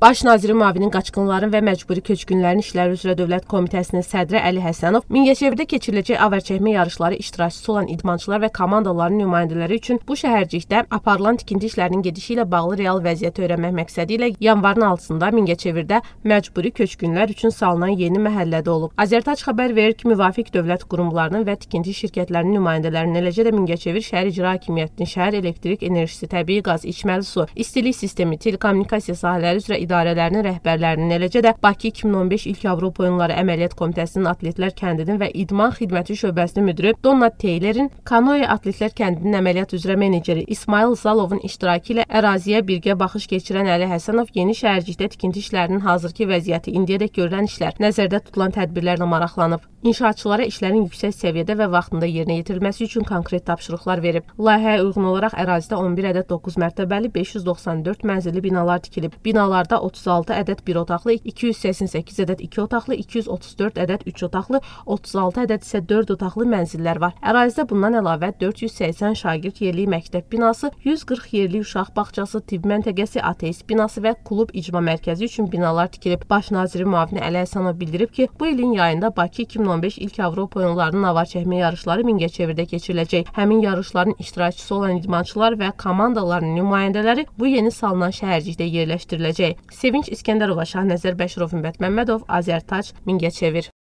Baş naziri müavinin qaçqınların və məcburi köçkünlərin işləri üzrə Dövlət Komitəsinin sədri Əli Həsənov Mingəçevirdə keçiriləcək avarçəkmə yarışları iştirakçısı olan idmançılar və komandaların nümayəndələri üçün bu şəhərcikdə aparılan tikinti işlərinin gedişi ilə bağlı real vəziyyəti öyrənmək məqsədi ilə yanvarın 6-sında Mingəçevirdə məcburi köçkünlər üçün salınan yeni məhəllədə olub. Azərtac xəbər verir ki, müvafiq dövlət qurumlarının və tikinti şirkətlərinin nümayəndələrinin, eləcə də Mingəçevir şəhər icra hakimiyyətinin şəhər elektrik enerjisi, təbii qaz, içməli su, istilik sistemi, telekommunikasiya sahələri üzrə idarələrinin rəhbərlərinin, eləcə də Bakı 2015 İlk Avropa Oyunları Əməliyyat Komitəsinin Atletlər Kəndinin və İdman Xidməti şöbəsinin müdiri Donat Teylerin, Kanoe Atletlər Kəndinin əməliyyat üzrə meneceri İsmail Zalovun iştirakı ilə əraziyə birgə baxış keçirən Əli Həsənov yeni şəhərcikdə tikinti işlərinin hazırki vəziyyəti, indiyədək görülən işlər, nəzərdə tutulan tədbirlərlə maraqlanıb. İnşaatçılara işlərin yüksək səviyyədə və vaxtında yerinə yetirilməsi üçün konkret tapşırıqlar verib. Layihəyə uyğun olaraq ərazidə 11 ədəd 9 mərtəbəli 594 mənzilli binalar tikilib. Binalarda 36 ədəd 1 otaqlı, 288 ədəd 2 otaqlı, 234 ədəd 3 otaqlı, 36 ədəd isə 4 otaqlı mənzillər var. Ərazidə bundan əlavə 480 şagird yerli məktəb binası, 140 yerli uşaq bağçası, tibb məntəqəsi, ateist binası və klub icma mərkəzi üçün binalar tikilib. Baş naziri müavini Əli Həsənov bildirib ki, bu ilin yayında Bakı 2015 İlk Avropa Oyunlarının avar çəkmə yarışları Mingəçevirdə keçiriləcək. Həmin yarışların iştirakçısı olan idmançılar və komandaların nümayəndələri bu yeni salınan şəhərcikdə yerləşdiriləcək. Sevinç İskəndərova, Şahnəzər Bəşirov, Ümid Məmmədov, Azərtac, Mingəçevir.